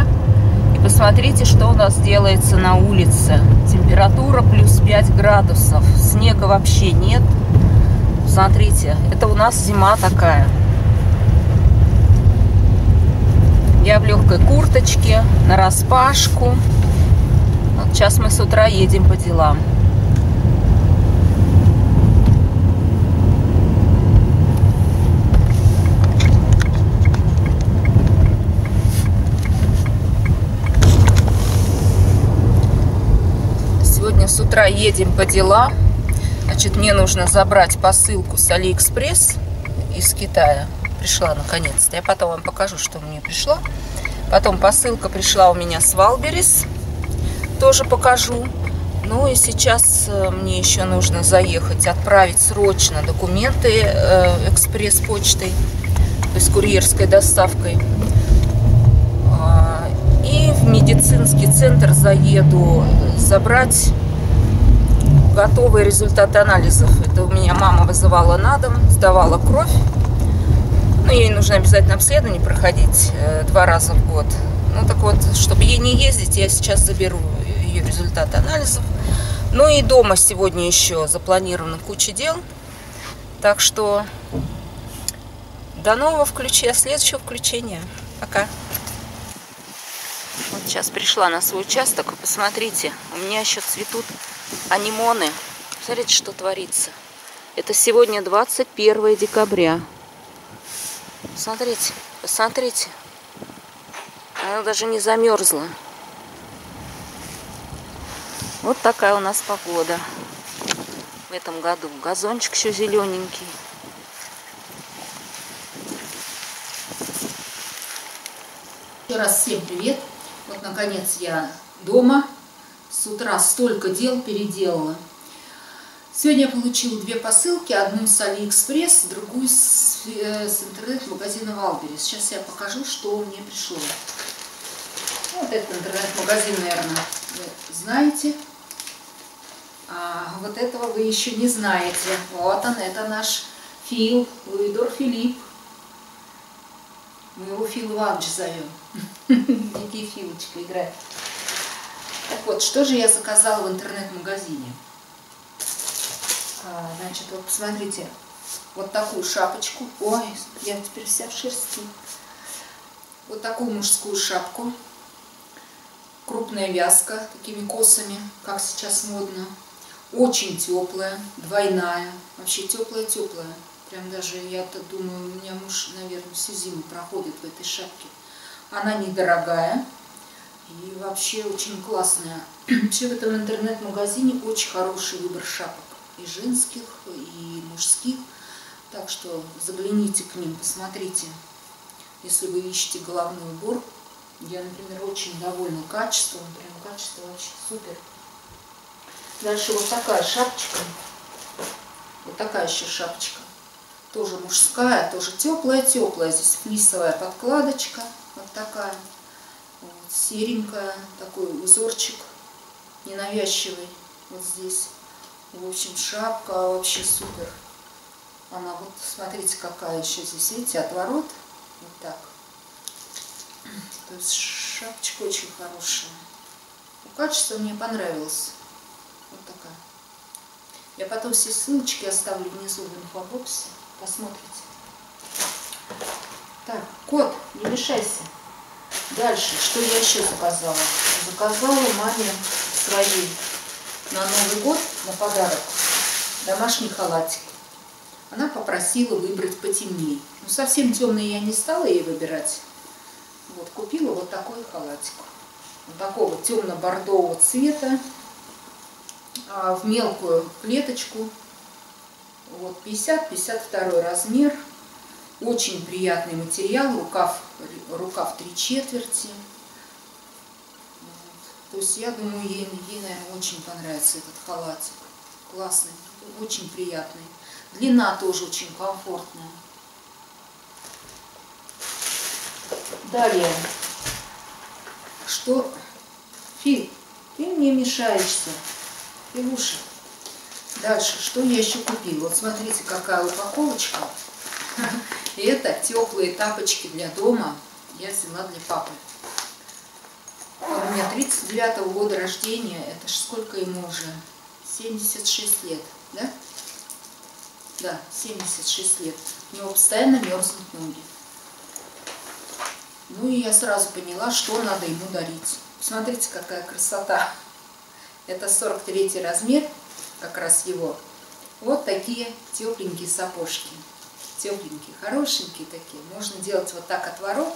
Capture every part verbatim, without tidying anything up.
декабря. И посмотрите, что у нас делается на улице. Температура плюс пять градусов. Снега вообще нет. Смотрите, это у нас зима такая. Я в легкой курточке, нараспашку. Вот сейчас мы с утра едем по делам. Сегодня с утра едем по делам. Значит, мне нужно забрать посылку с Алиэкспресс из Китая. Пришла наконец-то. Я потом вам покажу, что мне пришло. Потом посылка пришла у меня с Валберес. Тоже покажу. Ну и сейчас мне еще нужно заехать, отправить срочно документы э, экспресс-почтой, то есть курьерской доставкой. И в медицинский центр заеду забрать готовые результаты анализов. Это у меня мама вызывала на дом, сдавала кровь. Ну, ей нужно обязательно обследование проходить э, два раза в год. Ну, так вот, чтобы ей не ездить, я сейчас заберу ее результаты анализов. Ну и дома сегодня еще запланирована куча дел. Так что до нового включения, следующего включения. Пока. Вот сейчас пришла на свой участок. Посмотрите, у меня еще цветут анимоны. Смотрите, что творится. Это сегодня двадцать первое декабря. Посмотрите, посмотрите. Она даже не замерзла. Вот такая у нас погода в этом году. Газончик еще зелененький. Еще раз всем привет. Вот наконец я дома. С утра столько дел переделала. Сегодня я получила две посылки. Одну с Алиэкспресс, другую с, э, с интернет-магазина Валберес. Сейчас я покажу, что мне пришло. Вот этот интернет-магазин, наверное, вы знаете. А вот этого вы еще не знаете. Вот он, это наш Фил, Луидор Филипп. Мы его Фил Иванович зовем. Дикий Филочка играет. Так вот, что же я заказала в интернет-магазине? А, значит, вот посмотрите, вот такую шапочку. Ой, я теперь вся в шерсти. Вот такую мужскую шапку. Крупная вязка, такими косами, как сейчас модно. Очень теплая, двойная. Вообще теплая-теплая. Прям даже, я-то думаю, у меня муж, наверное, всю зиму проходит в этой шапке. Она недорогая. И вообще очень классная. Вообще в этом интернет-магазине очень хороший выбор шапок. И женских, и мужских. Так что загляните к ним, посмотрите. Если вы ищете головной убор. Я, например, очень довольна качеством. Прям качество вообще супер. Дальше вот такая шапочка. Вот такая еще шапочка. Тоже мужская, тоже теплая-теплая. Здесь флисовая подкладочка. Вот такая. Вот, серенькая. Такой узорчик ненавязчивый. Вот здесь. В общем, шапка вообще супер. Она вот, смотрите, какая еще здесь. Видите, отворот. Вот так. То есть шапочка очень хорошая. Качество мне понравилось. Вот такая. Я потом все ссылочки оставлю внизу в инфобоксе. Посмотрите. Так, кот, не мешайся. Дальше, что я еще заказала? Заказала маме своей на Новый год, на подарок, домашний халатик. Она попросила выбрать потемнее. Ну, совсем темный я не стала ей выбирать. Вот, купила вот такой халатик. Вот такого темно-бордового цвета. А, в мелкую клеточку. Вот, пятьдесят — пятьдесят второй размер. Очень приятный материал. Рукав, рукав три четверти. Вот. То есть я думаю, ей, ей, наверное, очень понравится этот халатик. Классный, очень приятный. Длина тоже очень комфортная. Далее. Что? Фил, ты мне мешаешься. Филуша. Дальше, что я еще купила? Вот смотрите, какая упаковочка. Это теплые тапочки для дома. Я взяла для папы. меня тридцать девятого года рождения, это ж сколько ему уже? семьдесят шесть лет, да? Да, семьдесят шесть лет. У него постоянно мерзнут ноги. Ну и я сразу поняла, что надо ему дарить. Смотрите, какая красота. Это сорок третий размер, как раз его. Вот такие тепленькие сапожки. Тепленькие, хорошенькие такие. Можно делать вот так отворот.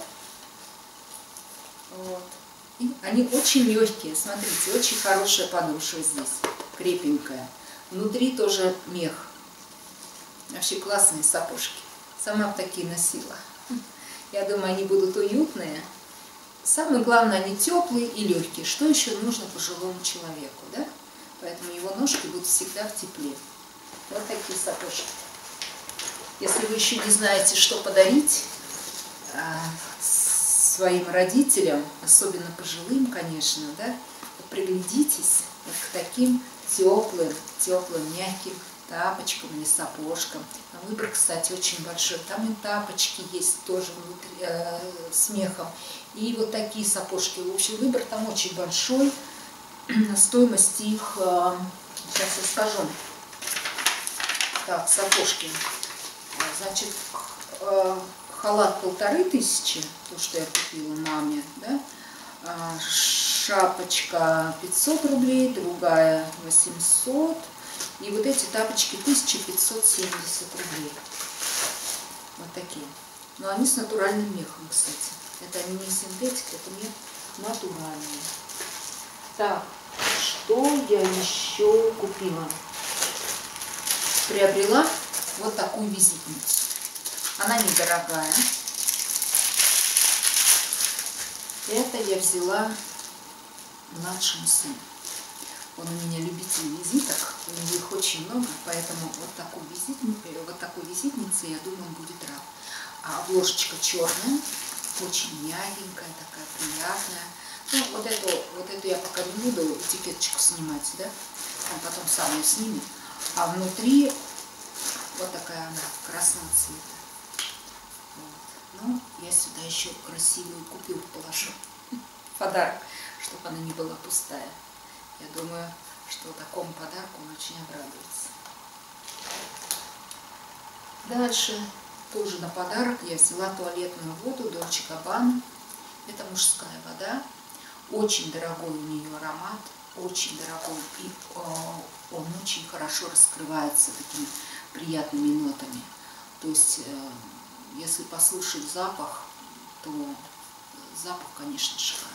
Вот. И они очень легкие. Смотрите, очень хорошая подошва здесь. Крепенькая. Внутри тоже мех. Вообще классные сапожки. Сама бы такие носила. Я думаю, они будут уютные. Самое главное, они теплые и легкие. Что еще нужно пожилому человеку, да? Поэтому его ножки будут всегда в тепле. Вот такие сапожки. Если вы еще не знаете, что подарить а, своим родителям, особенно пожилым, конечно, да, вот приглядитесь вот к таким теплым, теплым, мягким тапочкам или сапожкам. Там выбор, кстати, очень большой. Там и тапочки есть тоже внутри, э, с мехом. И вот такие сапожки. В общем, выбор там очень большой. Стоимость их, э, сейчас я скажу. Так, сапожки. Значит, э, халат полторы тысячи, то, что я купила маме, да? А, шапочка пятьсот рублей, другая восемьсот. И вот эти тапочки тысяча пятьсот семьдесят рублей. Вот такие. Но они с натуральным мехом, кстати. Это они не синтетика, это мех натуральный. Так, что я еще купила? Приобрела вот такую визитницу. Она недорогая. Это я взяла младшему сыну. Он у меня любитель визиток, у него их очень много, поэтому вот такой визитницей, вот такой визитницей, я думаю, он будет рад. А обложечка черная, очень мягенькая, такая приятная. Ну, вот эту, вот эту я пока не буду этикеточку снимать, да, он потом сам ее снимет. А внутри вот такая она, красного цвета. Вот. Ну, я сюда еще красивую купюру положу. Подарок, чтобы она не была пустая. Я думаю, что такому подарку он очень обрадуется. Дальше тоже на подарок я взяла туалетную воду Dolce Gabbana. Это мужская вода. Очень дорогой у нее аромат. Очень дорогой. И о, он очень хорошо раскрывается такими приятными нотами. То есть, э, если послушать запах, то запах, конечно, шикарный.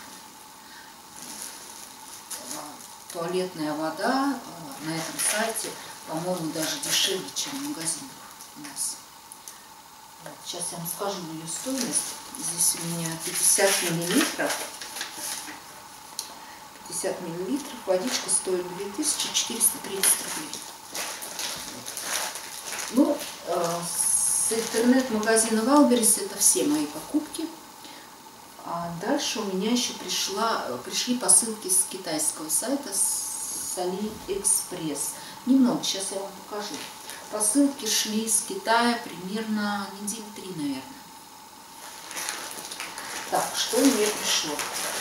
Туалетная вода на этом сайте, по-моему, даже дешевле, чем в магазинах у нас. Вот, сейчас я вам скажу ее стоимость. Здесь у меня пятьдесят миллилитров. пятьдесят миллилитров. Водичка стоит две тысячи четыреста тридцать рублей. Ну, с интернет-магазина Валберес это все мои покупки. А дальше у меня еще пришла, пришли посылки с китайского сайта, с Алиэкспресс. Немного, сейчас я вам покажу. Посылки шли с Китая примерно недели три, наверное. Так, что мне пришло?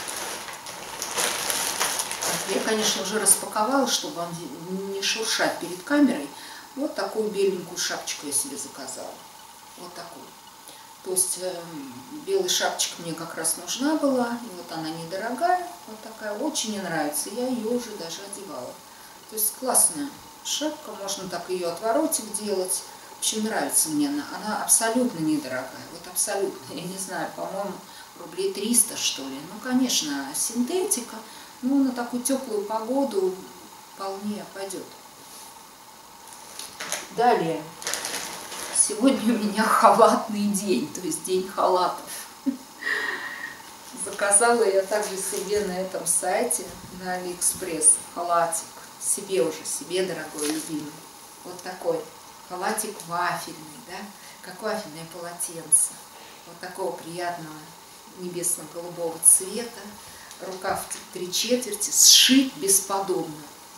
Я, конечно, уже распаковала, чтобы вам не шуршать перед камерой. Вот такую беленькую шапочку я себе заказала. Вот такую. То есть э, белая шапочка мне как раз нужна была. И вот она недорогая. Вот такая. Очень мне нравится. Я ее уже даже одевала. То есть классная шапка. Можно так ее отворотик делать. В общем, нравится мне она. Она абсолютно недорогая. Вот абсолютно. Я не знаю, по-моему, рублей триста, что ли. Ну, конечно, синтетика. Ну, на такую теплую погоду вполне пойдет. Далее. Сегодня у меня халатный день, то есть день халатов. Заказала я также себе на этом сайте, на Алиэкспресс, халатик. Себе уже, себе, дорогой, любимый. Вот такой халатик вафельный, да, как вафельное полотенце. Вот такого приятного небесно-голубого цвета. Рукав три четверти, сшит бесподобно.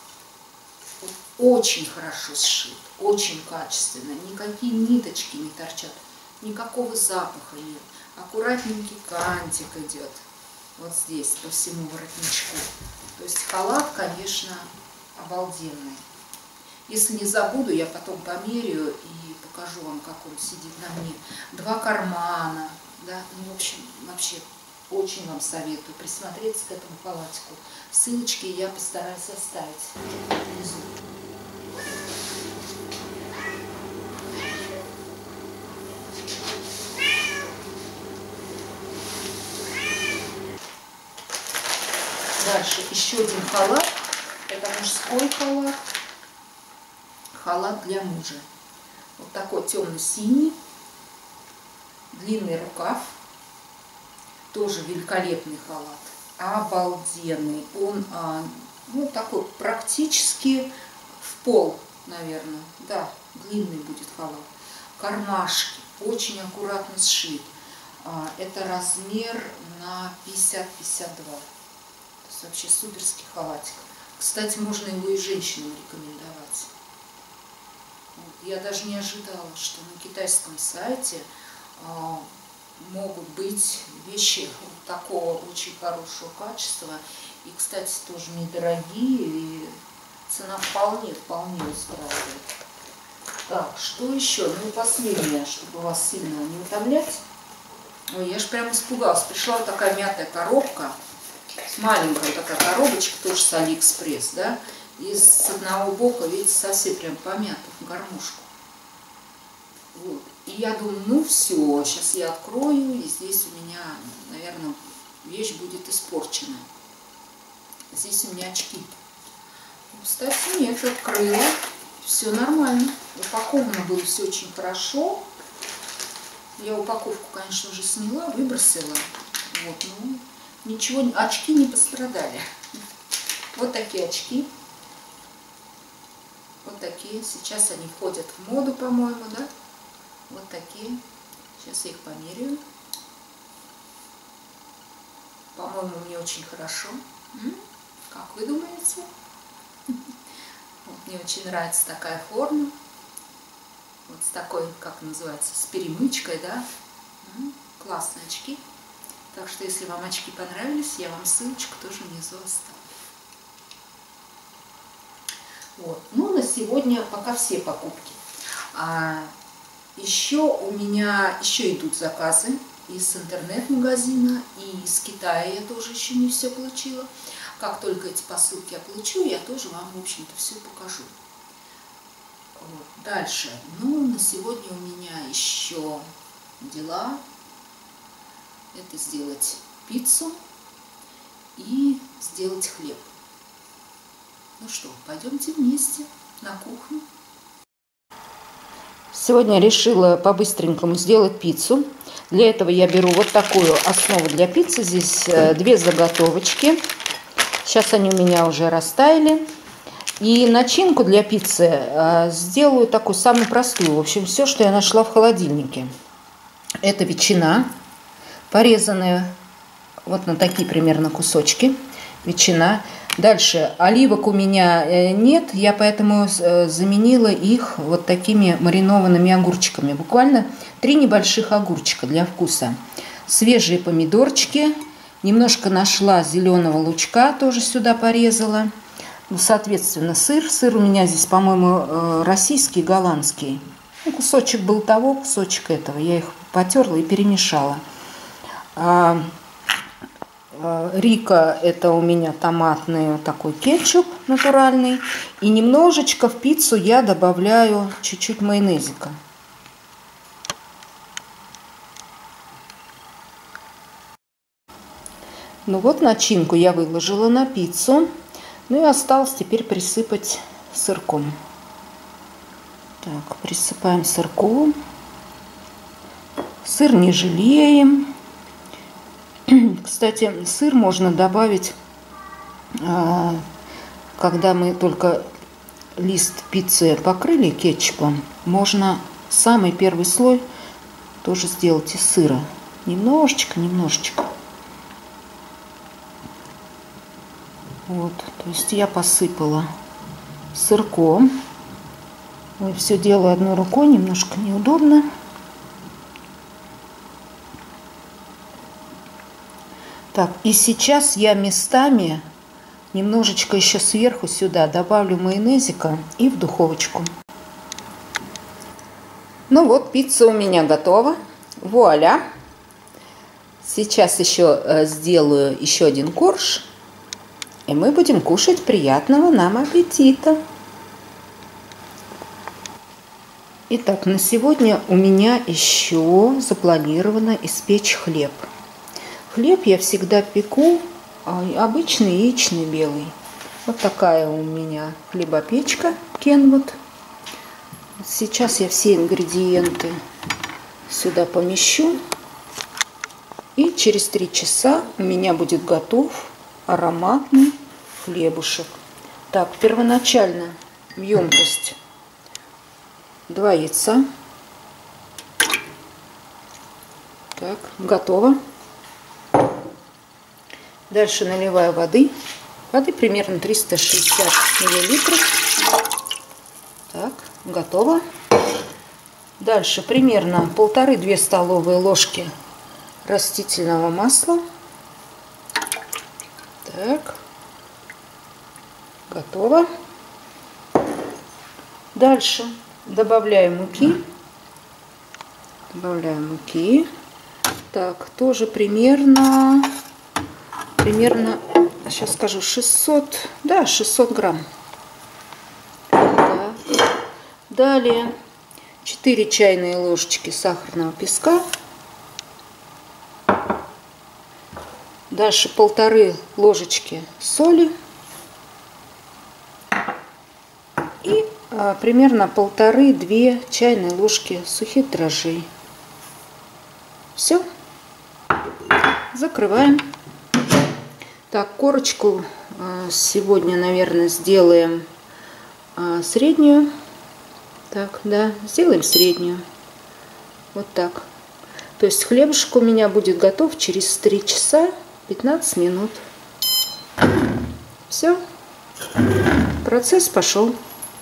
Очень хорошо сшит, очень качественно, никакие ниточки не торчат, никакого запаха нет, аккуратненький кантик идет. вот здесь, по всему воротничку. То есть халат, конечно, обалденный. Если не забуду, я потом померяю и покажу вам, как он сидит на мне. Два кармана, да, ну, в общем, вообще очень вам советую присмотреться к этому халатику. Ссылочки я постараюсь оставить внизу. Дальше еще один халат. Это мужской халат. Халат для мужа. Вот такой темно-синий. Длинный рукав. Тоже великолепный халат. Обалденный. Он а, ну, такой практически в пол, наверное. Да, длинный будет халат. Кармашки. Очень аккуратно сшит. А, это размер на пятьдесят пятьдесят два. То есть вообще суперский халатик. Кстати, можно его и женщинам рекомендовать. Вот. Я даже не ожидала, что на китайском сайте а, могут быть вещи вот такого очень хорошего качества. И, кстати, тоже недорогие. И цена вполне, вполне устраивает. Так, что еще? Ну и последнее, чтобы вас сильно не утомлять. Ой, я же прям испугалась. Пришла вот такая мятая коробка. Маленькая такая коробочка, тоже с Алиэкспресс, да, и с одного бока, видите, совсем прям помята в гармошку. Вот. И я думаю, ну все, сейчас я открою, и здесь у меня, наверное, вещь будет испорчена. Здесь у меня очки. Кстати, нет, открыла, все нормально. Упаковано было все очень хорошо. Я упаковку, конечно, уже сняла, выбросила. Вот, ну... Ничего, очки не пострадали. Вот такие очки. Вот такие. Сейчас они входят в моду, по-моему, да? Вот такие. Сейчас я их померяю. По-моему, мне очень хорошо. М? Как вы думаете? Вот, мне очень нравится такая форма. Вот с такой, как называется, с перемычкой, да? М? Классные очки. Так что, если вам очки понравились, я вам ссылочку тоже внизу оставлю. Вот. Ну, на сегодня пока все покупки. А еще у меня еще идут заказы из интернет-магазина и из Китая. Я тоже еще не все получила. Как только эти посылки я получу, я тоже вам, в общем-то, все покажу. Вот. Дальше. Ну, на сегодня у меня еще дела. Это сделать пиццу и сделать хлеб. Ну что, пойдемте вместе на кухню. Сегодня решила по-быстренькому сделать пиццу. Для этого я беру вот такую основу для пиццы. Здесь две заготовочки. Сейчас они у меня уже растаяли. И начинку для пиццы сделаю такую самую простую. В общем, все, что я нашла в холодильнике. Это ветчина. Порезанные вот на такие примерно кусочки, ветчина. Дальше оливок у меня нет, я поэтому заменила их вот такими маринованными огурчиками. Буквально три небольших огурчика для вкуса. Свежие помидорчики, немножко нашла зеленого лучка, тоже сюда порезала. Соответственно, сыр. Сыр у меня здесь, по-моему, российский, голландский. Ну, кусочек был того, кусочек этого. Я их потерла и перемешала. А, а, Рика — это у меня томатный вот такой кетчуп натуральный. И немножечко в пиццу я добавляю чуть-чуть майонезика. Ну вот начинку я выложила на пиццу. Ну и осталось теперь присыпать сырком. Так, присыпаем сырком. Сыр не жалеем. Кстати, сыр можно добавить, когда мы только лист пиццы покрыли кетчупом. Можно самый первый слой тоже сделать из сыра. Немножечко, немножечко. Вот, то есть я посыпала сырком. Ой, все делаю одной рукой, немножко неудобно. Так, и сейчас я местами немножечко еще сверху сюда добавлю майонезика и в духовочку. Ну вот, пицца у меня готова. Вуаля! Сейчас еще сделаю еще один корж. И мы будем кушать. Приятного нам аппетита! Итак, на сегодня у меня еще запланировано испечь хлеб. Хлеб я всегда пеку обычный яичный белый. Вот такая у меня хлебопечка Kenwood. Сейчас я все ингредиенты сюда помещу. И через три часа у меня будет готов ароматный хлебушек. Так, первоначально в емкость два яйца. Так, готово. Дальше наливаю воды. Воды примерно триста шестьдесят миллилитров. Так, готово. Дальше примерно полторы-две столовые ложки растительного масла. Так, готово. Дальше добавляем муки. Добавляем муки. Так, тоже примерно, примерно, сейчас скажу, шестьсот, да, шестьсот грамм. Так. Далее четыре чайные ложечки сахарного песка. Дальше полторы ложечки соли. И а, примерно полторы-две чайные ложки сухих дрожжей. Все. Закрываем. Так, корочку а, сегодня, наверное, сделаем а, среднюю. Так, да, сделаем среднюю. Вот так. То есть хлебушек у меня будет готов через три часа пятнадцать минут. Все. Процесс пошел.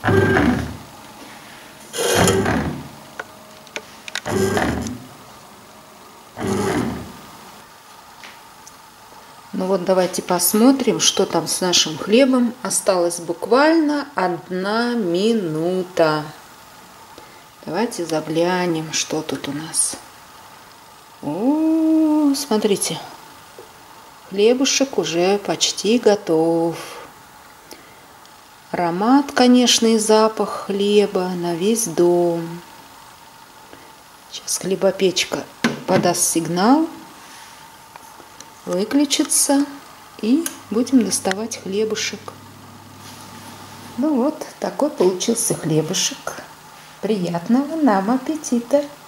Ну вот давайте посмотрим, что там с нашим хлебом. Осталось буквально одна минута. Давайте заглянем, что тут у нас. О, смотрите. Хлебушек уже почти готов. Аромат, конечно, и запах хлеба на весь дом. Сейчас хлебопечка подаст сигнал, выключится, и будем доставать хлебушек. Ну вот, такой получился хлебушек. Приятного нам аппетита!